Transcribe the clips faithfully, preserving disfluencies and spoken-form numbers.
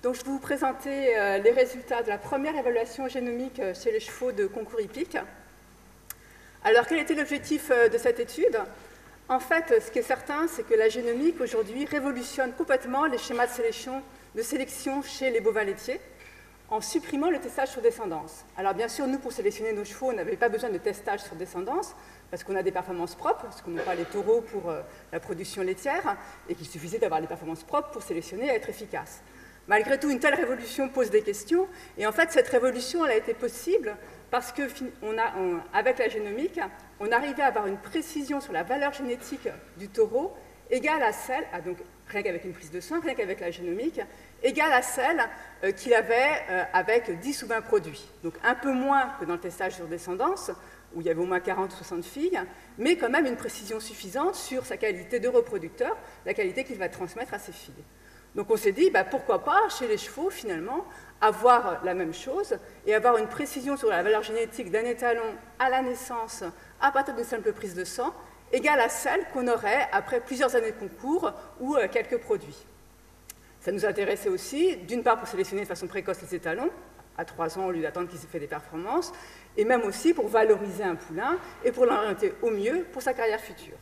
Donc, je vais vous présenter euh, les résultats de la première évaluation génomique euh, chez les chevaux de concours hippique. Alors, quel était l'objectif euh, de cette étude? En fait, ce qui est certain, c'est que la génomique, aujourd'hui, révolutionne complètement les schémas de sélection, de sélection chez les bovins laitiers, en supprimant le testage sur descendance. Alors, bien sûr, nous, pour sélectionner nos chevaux, on n'avait pas besoin de testage sur descendance, parce qu'on a des performances propres, parce qu'on n'a pas les taureaux pour euh, la production laitière, et qu'il suffisait d'avoir les performances propres pour sélectionner et être efficace. Malgré tout, une telle révolution pose des questions, et en fait, cette révolution, elle a été possible parce qu'avec la génomique, on arrivait à avoir une précision sur la valeur génétique du taureau égale à celle, ah donc rien qu'avec une prise de sang, rien qu'avec la génomique, égale à celle euh, qu'il avait euh, avec dix ou vingt produits. Donc un peu moins que dans le testage sur descendance, où il y avait au moins quarante ou soixante filles, mais quand même une précision suffisante sur sa qualité de reproducteur, la qualité qu'il va transmettre à ses filles. Donc on s'est dit, bah, pourquoi pas, chez les chevaux, finalement, avoir la même chose et avoir une précision sur la valeur génétique d'un étalon à la naissance, à partir d'une simple prise de sang, égale à celle qu'on aurait après plusieurs années de concours ou euh, quelques produits. Ça nous intéressait aussi, d'une part, pour sélectionner de façon précoce les étalons, à trois ans, au lieu d'attendre qu'ils aient fait des performances, et même aussi pour valoriser un poulain et pour l'orienter au mieux pour sa carrière future.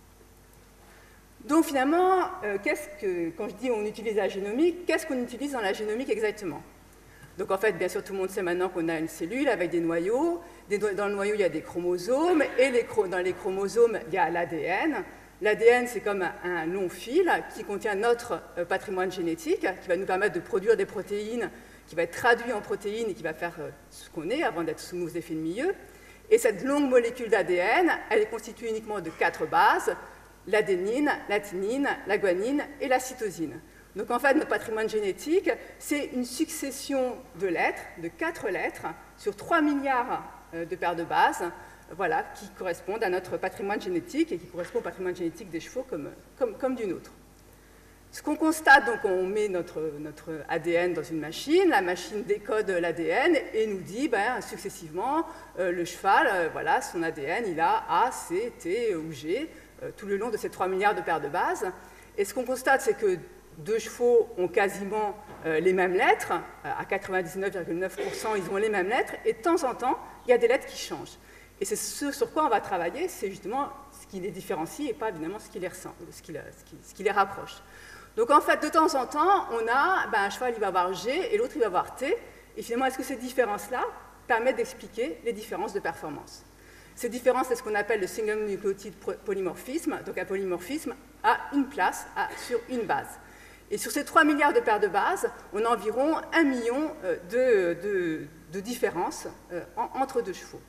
Donc finalement, euh, qu'est-ce que, quand je dis on utilise la génomique, qu'est-ce qu'on utilise dans la génomique exactement? Donc en fait, bien sûr, tout le monde sait maintenant qu'on a une cellule avec des noyaux. Des, dans le noyau, il y a des chromosomes, et les, dans les chromosomes, il y a l'A D N. L'A D N, c'est comme un, un long fil qui contient notre euh, patrimoine génétique, qui va nous permettre de produire des protéines, qui va être traduit en protéines et qui va faire euh, ce qu'on est avant d'être soumis aux effets de milieu. Et cette longue molécule d'A D N, elle est constituée uniquement de quatre bases: l'adénine, la thymine, la guanine et la cytosine. Donc en fait, notre patrimoine génétique, c'est une succession de lettres, de quatre lettres, sur trois milliards de paires de bases, voilà, qui correspondent à notre patrimoine génétique et qui correspondent au patrimoine génétique des chevaux comme, comme, comme du nôtre. Ce qu'on constate, donc on met notre, notre A D N dans une machine, la machine décode l'A D N et nous dit ben, successivement, euh, le cheval, euh, voilà, son A D N, il a A, C, T ou G, tout le long de ces trois milliards de paires de bases. Et ce qu'on constate, c'est que deux chevaux ont quasiment euh, les mêmes lettres, à quatre-vingt-dix-neuf virgule neuf pour cent, ils ont les mêmes lettres, et de temps en temps, il y a des lettres qui changent. Et c'est ce sur quoi on va travailler, c'est justement ce qui les différencie et pas évidemment ce qui les, ressemble, ce qui, ce qui, ce qui les rapproche. Donc en fait, de temps en temps, on a ben, un cheval, il va avoir G, et l'autre, il va avoir T, et finalement, est-ce que ces différences-là permettent d'expliquer les différences de performance? Ces différences, c'est ce qu'on appelle le single nucleotide polymorphisme. Donc un polymorphisme a une place à, sur une base. Et sur ces trois milliards de paires de bases, on a environ un million de, de, de différences euh, en, entre deux chevaux.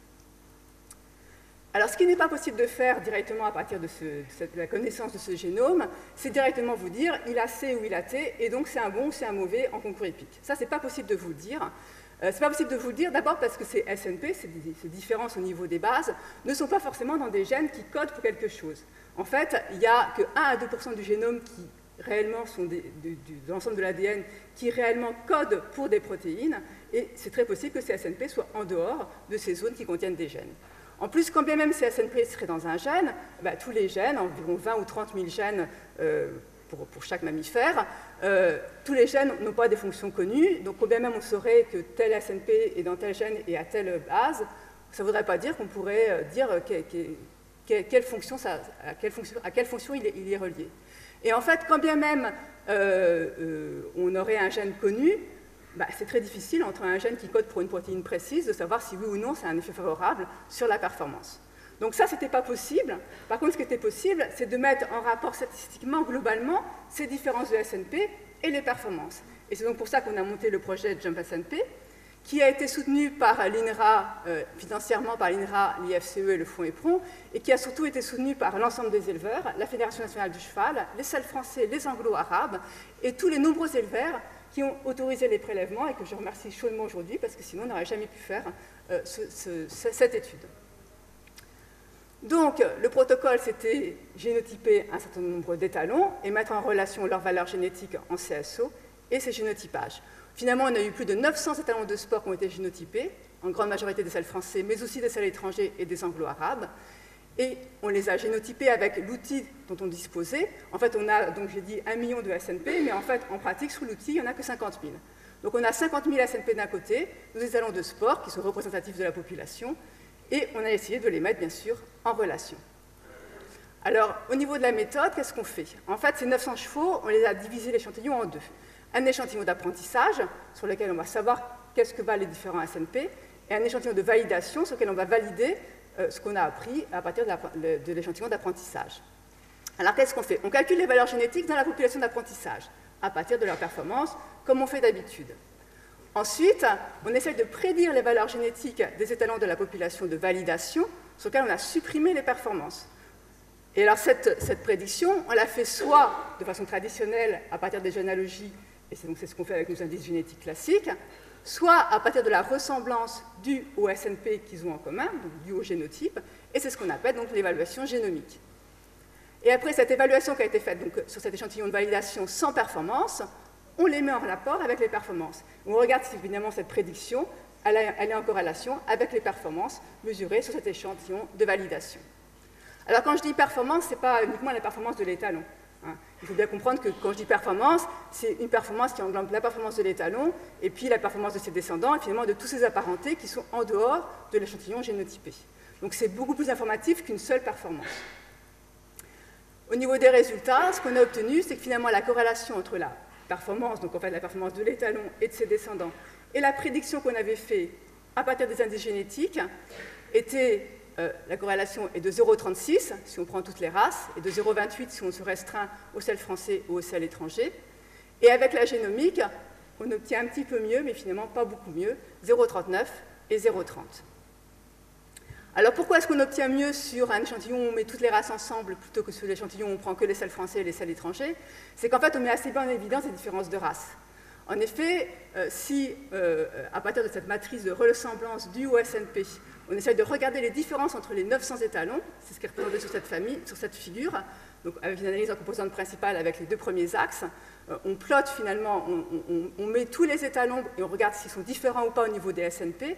Alors ce qui n'est pas possible de faire directement à partir de, ce, de la connaissance de ce génome, c'est directement vous dire il a C ou il a T, et donc c'est un bon ou c'est un mauvais en concours hippique. Ça, c'est pas possible de vous le dire. Euh, c'est pas possible de vous le dire, d'abord parce que ces S N P, ces, ces différences au niveau des bases, ne sont pas forcément dans des gènes qui codent pour quelque chose. En fait, il n'y a que un à deux pour cent du génome qui réellement sont des, de, de, de l'ensemble de l'A D N qui réellement codent pour des protéines, et c'est très possible que ces S N P soient en dehors de ces zones qui contiennent des gènes. En plus, quand bien même ces S N P seraient dans un gène, bah, tous les gènes, environ vingt ou trente mille gènes euh, Pour, pour chaque mammifère, euh, tous les gènes n'ont pas des fonctions connues, donc quand bien même on saurait que tel S N P est dans tel gène et à telle base, ça ne voudrait pas dire qu'on pourrait dire que, que, que, quelle fonction ça, à, quelle fonction, à quelle fonction il est, il est relié. Et en fait, quand bien même euh, euh, on aurait un gène connu, bah, c'est très difficile entre un gène qui code pour une protéine précise de savoir si oui ou non c'est un effet favorable sur la performance. Donc ça, ce n'était pas possible. Par contre, ce qui était possible, c'est de mettre en rapport statistiquement, globalement, ces différences de S N P et les performances. Et c'est donc pour ça qu'on a monté le projet Jump S N P, qui a été soutenu par l'I N R A, euh, financièrement par l'I N R A, l'I F C E et le Fonds EPRON, et qui a surtout été soutenu par l'ensemble des éleveurs, la Fédération nationale du cheval, les S E L français, les anglo-arabes, et tous les nombreux éleveurs qui ont autorisé les prélèvements, et que je remercie chaudement aujourd'hui, parce que sinon on n'aurait jamais pu faire euh, ce, ce, cette étude. Donc, le protocole, c'était génotyper un certain nombre d'étalons et mettre en relation leur valeur génétique en C S O et ces génotypages. Finalement, on a eu plus de neuf cents étalons de sport qui ont été génotypés, en grande majorité des S E L français, mais aussi des S E L étrangers et des anglo-arabes. et on les a génotypés avec l'outil dont on disposait. En fait, on a, donc j'ai dit, un million de S N P, mais en fait, en pratique, sous l'outil, il n'y en a que cinquante mille. Donc on a cinquante mille S N P d'un côté, nos étalons de sport, qui sont représentatifs de la population, et on a essayé de les mettre, bien sûr, en relation. Alors, au niveau de la méthode, qu'est-ce qu'on fait? En fait, ces neuf cents chevaux, on les a divisé l'échantillon en deux. Un échantillon d'apprentissage, sur lequel on va savoir qu'est-ce que valent les différents S N P, et un échantillon de validation, sur lequel on va valider euh, ce qu'on a appris à partir de l'échantillon d'apprentissage. Alors, qu'est-ce qu'on fait? On calcule les valeurs génétiques dans la population d'apprentissage, à partir de leur performance, comme on fait d'habitude. Ensuite, on essaie de prédire les valeurs génétiques des étalons de la population de validation, sur lesquels on a supprimé les performances. Et alors, cette, cette prédiction, on l'a fait soit de façon traditionnelle, à partir des généalogies, et c'est donc c'est ce qu'on fait avec nos indices génétiques classiques, soit à partir de la ressemblance due au S N P qu'ils ont en commun, donc due au génotype, et c'est ce qu'on appelle donc l'évaluation génomique. Et après cette évaluation qui a été faite donc, sur cet échantillon de validation sans performance, on les met en rapport avec les performances. On regarde si évidemment cette prédiction, elle, a, elle est en corrélation avec les performances mesurées sur cet échantillon de validation. Alors quand je dis performance, ce n'est pas uniquement la performance de l'étalon. Hein. Il faut bien comprendre que quand je dis performance, c'est une performance qui englobe la performance de l'étalon, et puis la performance de ses descendants, et finalement de tous ses apparentés qui sont en dehors de l'échantillon génotypé. Donc c'est beaucoup plus informatif qu'une seule performance. Au niveau des résultats, ce qu'on a obtenu, c'est que finalement la corrélation entre la performance, donc en fait la performance de l'étalon et de ses descendants, et la prédiction qu'on avait faite à partir des indices génétiques, était, euh, la corrélation est de zéro virgule trente-six si on prend toutes les races, et de zéro virgule vingt-huit si on se restreint au sel français ou au sel étranger. Et avec la génomique, on obtient un petit peu mieux, mais finalement pas beaucoup mieux, zéro virgule trente-neuf et zéro virgule trente. Alors pourquoi est-ce qu'on obtient mieux sur un échantillon où on met toutes les races ensemble plutôt que sur l'échantillon où on prend que les sels français et les sels étrangers? C'est qu'en fait on met assez bien en évidence les différences de races. En effet, euh, si euh, à partir de cette matrice de ressemblance due au S N P, on essaie de regarder les différences entre les neuf cents étalons, c'est ce qui est représenté sur cette, famille, sur cette figure, donc avec une analyse en composante principale avec les deux premiers axes, euh, on plotte finalement, on, on, on met tous les étalons et on regarde s'ils sont différents ou pas au niveau des S N P.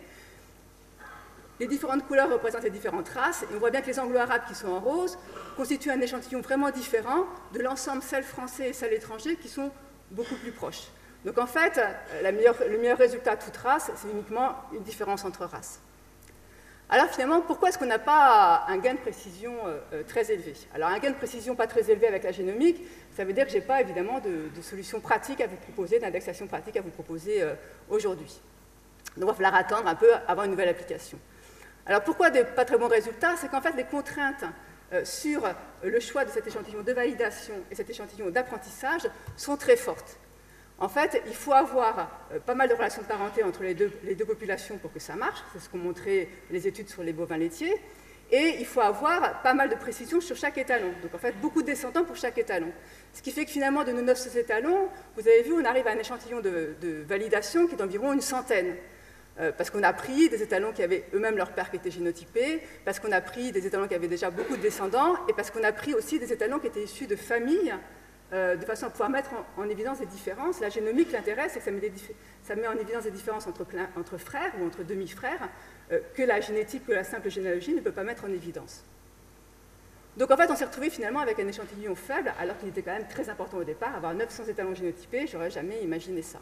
Les différentes couleurs représentent les différentes races, et on voit bien que les anglo-arabes qui sont en rose constituent un échantillon vraiment différent de l'ensemble sel français et sel étranger qui sont beaucoup plus proches. Donc en fait, la meilleure, le meilleur résultat de toute race, c'est uniquement une différence entre races. Alors finalement, pourquoi est-ce qu'on n'a pas un gain de précision euh, très élevé? Alors un gain de précision pas très élevé avec la génomique, ça veut dire que je n'ai pas évidemment de, de solution pratique à vous proposer, d'indexation pratique à vous proposer euh, aujourd'hui. Donc il va falloir attendre un peu avant une nouvelle application. Alors pourquoi des pas très bons résultats? C'est qu'en fait les contraintes euh, sur le choix de cet échantillon de validation et cet échantillon d'apprentissage sont très fortes. En fait, il faut avoir euh, pas mal de relations de parenté entre les deux, les deux populations pour que ça marche, c'est ce qu'ont montré les études sur les bovins laitiers, et il faut avoir pas mal de précision sur chaque étalon, donc en fait beaucoup de descendants pour chaque étalon. Ce qui fait que finalement de nos neuf cents étalons, vous avez vu, on arrive à un échantillon de, de validation qui est d'environ une centaine. Euh, parce qu'on a pris des étalons qui avaient eux-mêmes leur père qui était génotypé, parce qu'on a pris des étalons qui avaient déjà beaucoup de descendants, et parce qu'on a pris aussi des étalons qui étaient issus de familles, euh, de façon à pouvoir mettre en, en évidence des différences. La génomique, l'intérêt, c'est que ça met, ça met en évidence des différences entre, plein, entre frères ou entre demi-frères, euh, que la génétique, que la simple généalogie ne peut pas mettre en évidence. Donc en fait, on s'est retrouvé finalement avec un échantillon faible, alors qu'il était quand même très important au départ. Avoir neuf cents étalons génotypés, j'aurais jamais imaginé ça.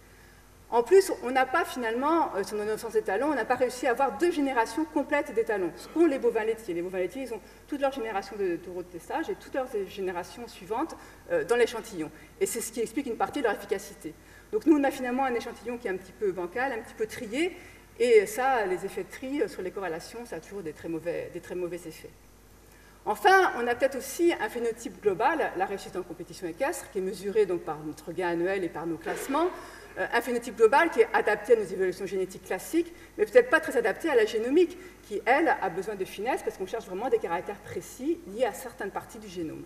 En plus, on n'a pas finalement, sur nos neuf cents étalons, on n'a pas réussi à avoir deux générations complètes d'étalons, ce qu'ont les bovins laitiers. Les bovins laitiers, ils ont toute leur génération de taureaux de testage et toutes leurs générations suivantes euh, dans l'échantillon. Et c'est ce qui explique une partie de leur efficacité. Donc nous, on a finalement un échantillon qui est un petit peu bancal, un petit peu trié, et ça, les effets de tri sur les corrélations, ça a toujours des très mauvais, des très mauvais effets. Enfin, on a peut-être aussi un phénotype global, la réussite en compétition équestre, qui est mesurée donc par notre gain annuel et par nos classements, un phénotype global qui est adapté à nos évolutions génétiques classiques, mais peut-être pas très adapté à la génomique, qui, elle, a besoin de finesse parce qu'on cherche vraiment des caractères précis liés à certaines parties du génome.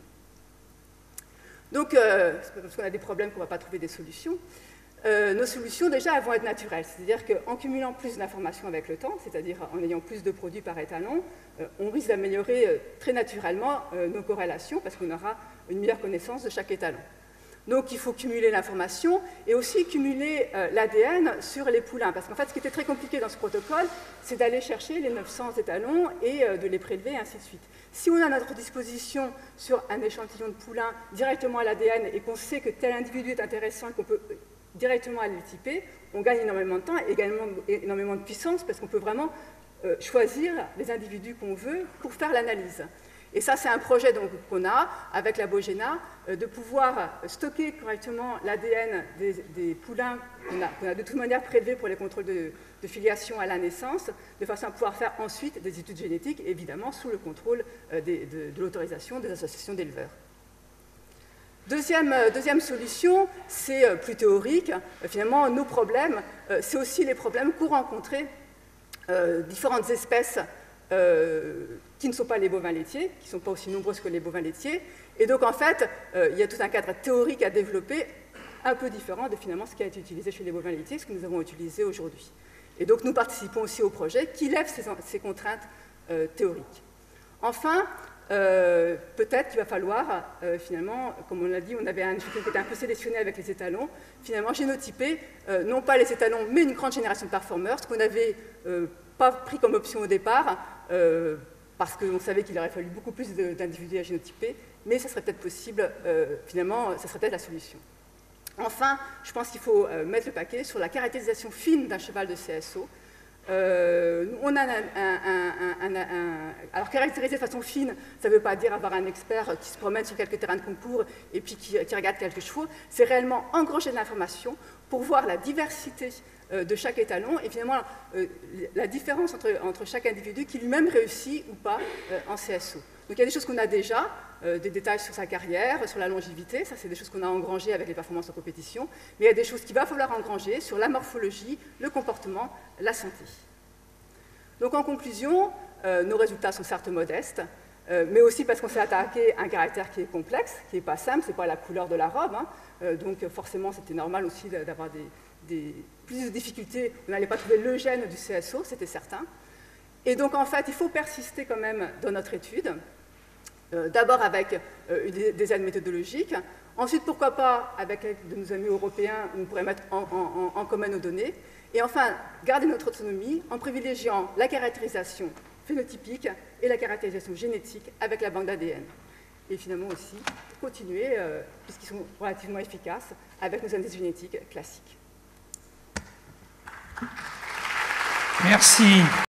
Donc, euh, c'est pas parce qu'on a des problèmes qu'on ne va pas trouver des solutions. Euh, nos solutions, déjà, elles vont être naturelles, c'est-à-dire qu'en cumulant plus d'informations avec le temps, c'est-à-dire en ayant plus de produits par étalon, euh, on risque d'améliorer euh, très naturellement euh, nos corrélations parce qu'on aura une meilleure connaissance de chaque étalon. Donc il faut cumuler l'information et aussi cumuler euh, l'A D N sur les poulains. Parce qu'en fait, ce qui était très compliqué dans ce protocole, c'est d'aller chercher les neuf cents étalons et euh, de les prélever, et ainsi de suite. Si on a à notre disposition sur un échantillon de poulain directement à l'A D N et qu'on sait que tel individu est intéressant et qu'on peut directement aller le typer, on gagne énormément de temps et également énormément de puissance parce qu'on peut vraiment euh, choisir les individus qu'on veut pour faire l'analyse. Et ça, c'est un projet qu'on a avec la Bogena, euh, de pouvoir stocker correctement l'A D N des, des poulains qu'on a, qu'on a de toute manière prélevés pour les contrôles de, de filiation à la naissance, de façon à pouvoir faire ensuite des études génétiques, évidemment sous le contrôle euh, des, de, de l'autorisation des associations d'éleveurs. Deuxième, deuxième solution, c'est euh, plus théorique. Euh, finalement, nos problèmes, euh, c'est aussi les problèmes qu'ont rencontrés euh, différentes espèces Euh, qui ne sont pas les bovins laitiers, qui ne sont pas aussi nombreuses que les bovins laitiers. Et donc, en fait, euh, il y a tout un cadre théorique à développer, un peu différent de finalement ce qui a été utilisé chez les bovins laitiers, ce que nous avons utilisé aujourd'hui. Et donc, nous participons aussi au projet qui lève ces, ces contraintes euh, théoriques. Enfin, euh, peut-être qu'il va falloir, euh, finalement, comme on l'a dit, on avait un échantillon qui était un peu sélectionné avec les étalons, finalement génotyper, euh, non pas les étalons, mais une grande génération de performeurs, ce qu'on avait euh, pas pris comme option au départ, euh, parce qu'on savait qu'il aurait fallu beaucoup plus d'individus à génotyper, mais ça serait peut-être possible, euh, finalement, ça serait peut-être la solution. Enfin, je pense qu'il faut euh, mettre le paquet sur la caractérisation fine d'un cheval de C S O. Euh, on a un, un, un, un, alors caractériser de façon fine, ça ne veut pas dire avoir un expert qui se promène sur quelques terrains de concours et puis qui, qui regarde quelques chevaux, c'est réellement engranger de l'information pour voir la diversité euh, de chaque étalon et finalement euh, la différence entre, entre chaque individu qui lui-même réussit ou pas euh, en C S O. Donc il y a des choses qu'on a déjà, euh, des détails sur sa carrière, sur la longévité, ça c'est des choses qu'on a engrangées avec les performances en compétition, mais il y a des choses qu'il va falloir engranger sur la morphologie, le comportement, la santé. Donc en conclusion, euh, nos résultats sont certes modestes, euh, mais aussi parce qu'on s'est attaqué à un caractère qui est complexe, qui n'est pas simple, ce n'est pas la couleur de la robe, hein, euh, donc forcément c'était normal aussi d'avoir des, des, plus de difficultés, on n'allait pas trouver le gène du C S O, c'était certain. Et donc, en fait, il faut persister quand même dans notre étude, euh, d'abord avec euh, des, des aides méthodologiques, ensuite, pourquoi pas, avec l'aide de nos amis européens, où on pourrait mettre en, en, en commun nos données, et enfin, garder notre autonomie en privilégiant la caractérisation phénotypique et la caractérisation génétique avec la banque d'A D N. Et finalement aussi, continuer, euh, puisqu'ils sont relativement efficaces, avec nos analyses génétiques classiques. Merci.